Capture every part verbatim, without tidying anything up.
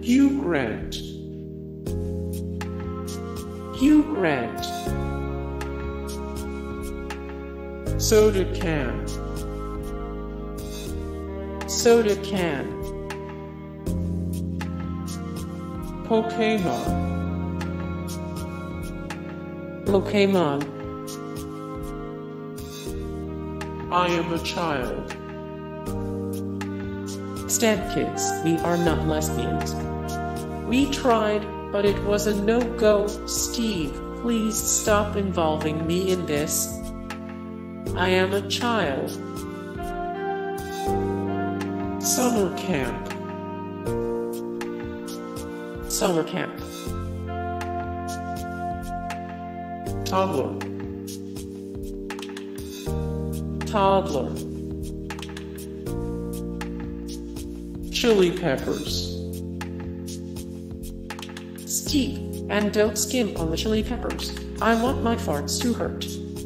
Hugh Grant. Hugh Grant. Soda can. Soda can. Pokemon. Pokemon. I am a child. Stand kids, we are not lesbians. We tried, but it was a no-go. Steve, please stop involving me in this. I am a child. Summer camp. Summer camp. Toddler. Toddler. Chili peppers. Steve, and don't skimp on the chili peppers. I want my farts to hurt.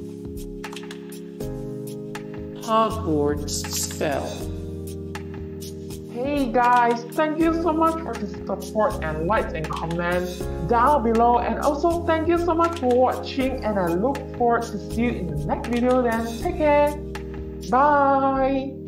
Hogwarts spell. Hey guys, thank you so much for the support and likes and comments down below, and also thank you so much for watching, and I look forward to see you in the next video. Then take care. Bye.